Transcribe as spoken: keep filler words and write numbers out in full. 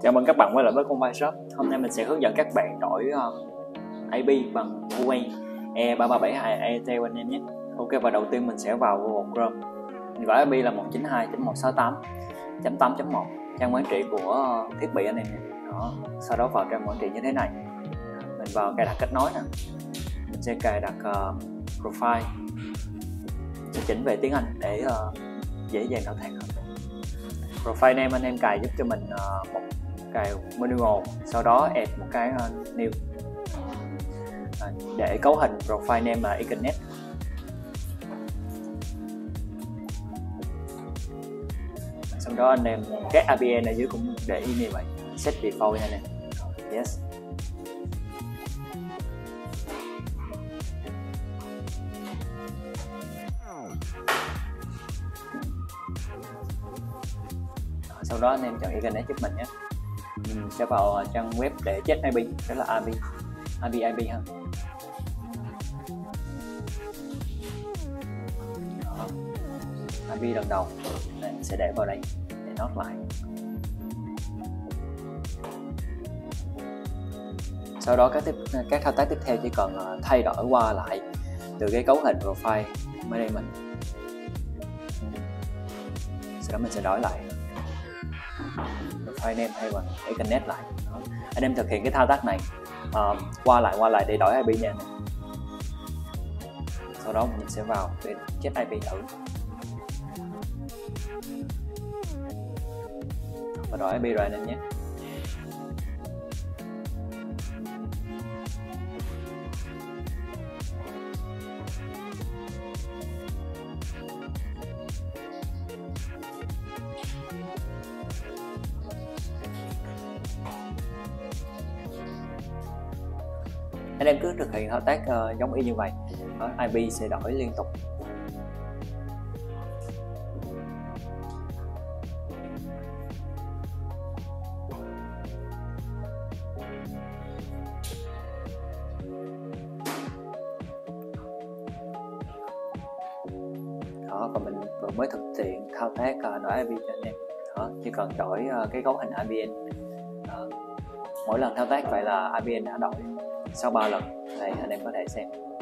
Chào mừng các bạn quay lại với Con Vai Shop. Hôm nay mình sẽ hướng dẫn các bạn đổi uh, i pê bằng Huawei E ba ba bảy hai E T anh em nhé. Ok, và đầu tiên mình sẽ vào Google Chrome. Mình gọi i pê là một chín hai chấm một sáu tám chấm tám chấm một, trang quản trị của uh, thiết bị anh em nhé. Đó. Sau đó vào trang quản trị như thế này. Mình vào cài đặt kết nối nè. Mình sẽ cài đặt uh, profile. Sẽ chỉnh về tiếng Anh để uh, dễ dàng thao tác hơn. Profile name anh em cài giúp cho mình uh, một cài manual, sau đó add một cái uh, new à, để cấu hình profile name là Ethernet. Sau đó anh em các a pê en ở dưới cũng để y như vậy, set default nha anh em. Yes. Sau đó anh em chọn Ethernet giúp mình nhé. Mình sẽ vào trang web để check i pê, đó là i pê i pê i pê ha. Đó. i pê lần đầu này, sẽ để vào đây để nốt lại. Sau đó các tiếp các thao tác tiếp theo chỉ cần thay đổi qua lại từ cái cấu hình profile mới đây mình. Sau đó mình sẽ đổi lại profile name thay bằng Ethernet lại. Đó. Anh em thực hiện cái thao tác này uh, qua lại qua lại để đổi i pê nha. Sau đó mình sẽ vào để check i pê thử và đổi i pê rồi anh em nhé. Anh em cứ thực hiện thao tác uh, giống y như vậy. Đó, i pê sẽ đổi liên tục. Đó, và mình vừa mới thực hiện thao tác uh, đổi i pê cho anh em. Đó, chỉ cần đổi uh, cái cấu hình i pê en. Uh, mỗi lần thao tác vậy là i pê en đã đổi sau ba lần. Đây anh em có thể xem.